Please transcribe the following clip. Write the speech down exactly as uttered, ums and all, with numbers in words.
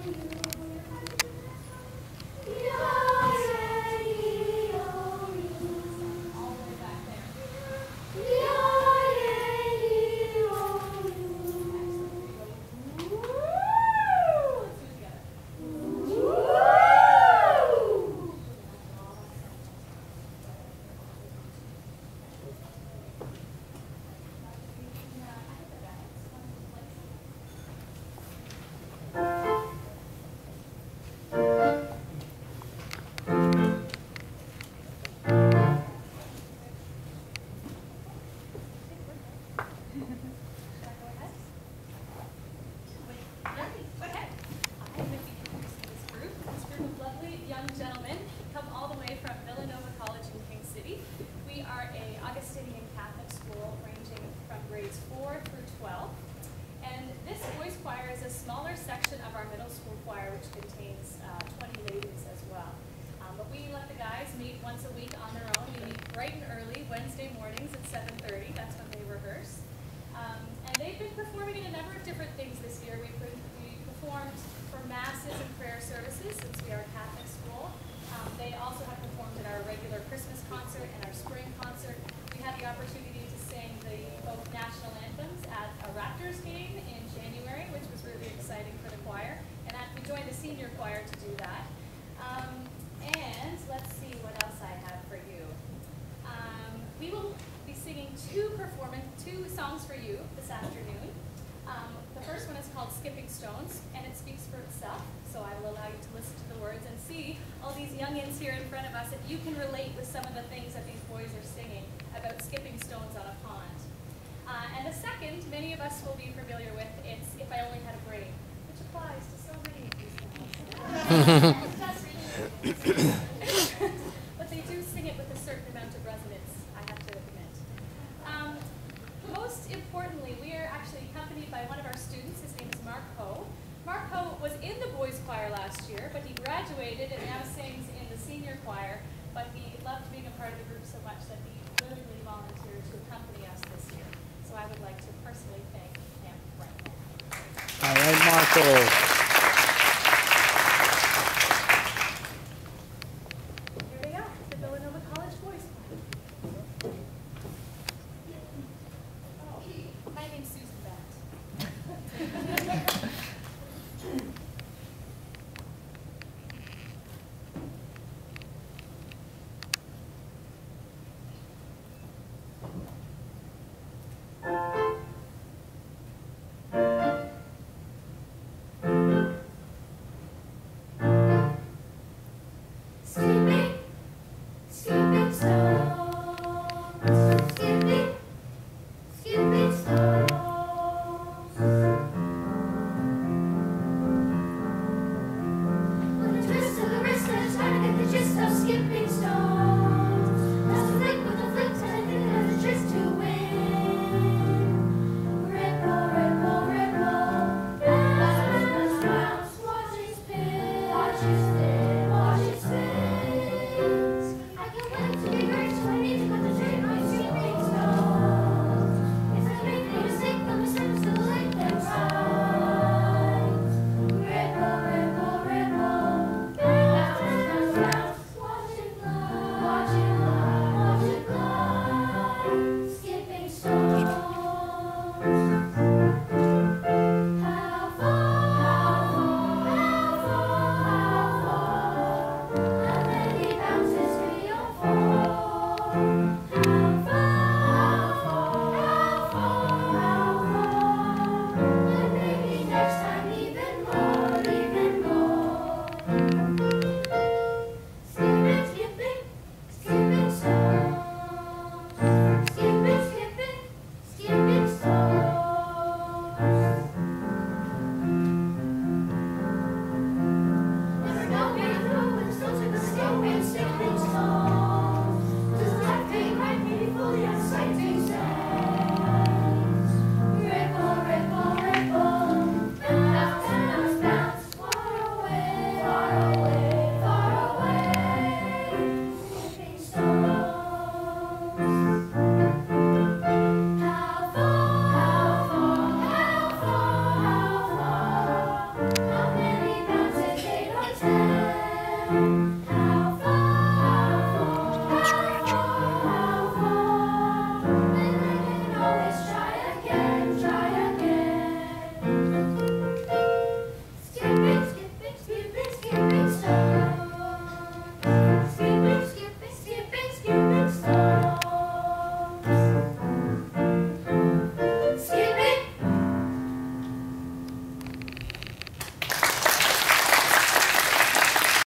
You can relate with some of the things that these boys are singing about skipping stones on a pond. Uh, and the second, many of us will be familiar with, it's If I Only Had a Brain, which applies to so many of these songs. But they do sing it with a certain amount of resonance, I have to admit. Um, most importantly, we are actually accompanied by one of our students. His name is Mark Ho. Mark Ho was in the boys' choir last year, but he graduated and now sings in the senior choir. But he loved being a part of the group so much that he willingly volunteered to accompany us this year. So I would like to personally thank him right now. All right, Marco.